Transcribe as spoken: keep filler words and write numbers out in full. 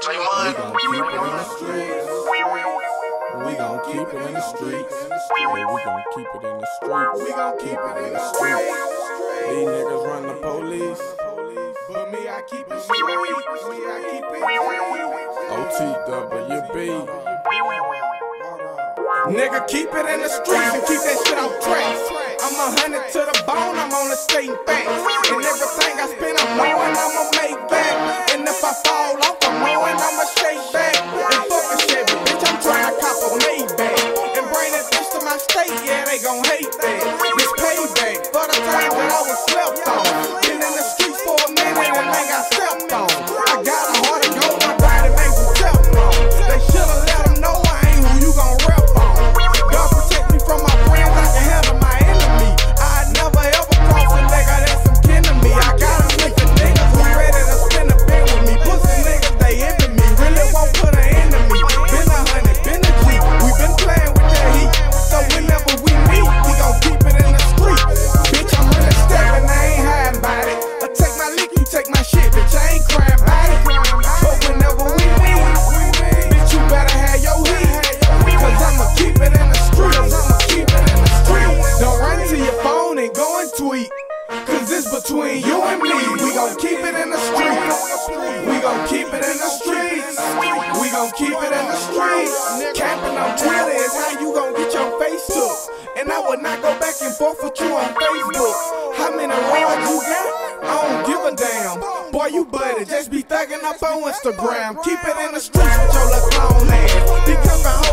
Say mud. We gon' keep it in the streets. We gon' keep it in the streets. We gon' keep it in the streets. These niggas run the police, but me, I keep it street. Me, I keep it O T W B. Nigga, keep it in the streets and keep that shit off track. I'm a hundred to the bone, I'm on the skating back. And everything I spend, I'm knowing I'ma make back. And if I fall off, I'm knowing I'ma shake back. And fuck a Chevy, bitch, I'm trying to cop a Maybach. And bring that bitch to my state, yeah, they gon' hate that. It's payback for the time that I was slept on. Been in the streets for a minute and they got stepped on. I got a heart of gold, my body made some Teflon. They should've let them know I ain't who you gon' rep on. God protect me from my friends, I can handle my enemy. I never ever cross a nigga that's some kin to me. I got a mix of niggas who ready to spin a bin with me. Pussy niggas, they envy me, really won't put an end to me. Been a hundred, been a G, we been playing with that heat. So whenever we meet, we gon' keep it in the street. Bitch, I'm really steppin', I ain't hiding about it. I take my lick, you take my shit, bitch, I ain't crying about it. But whenever we meet, bitch, you better have your heat. Cause I'ma keep it in the streets. I'ma keep it in the streets. Don't run to your phone and go and tweet. Cause it's between you and me. We gon' keep it in the streets. We gon' keep it in the streets. We gon' keep it in the streets. Capping on Twitter is how you gon' get your face took. And I would not go back and forth with you on Facebook. How many rods you got? I don't give a damn. Boy, you buddy, just be thugging up on Instagram. Keep it in the streets with your little clown ass. Be coming home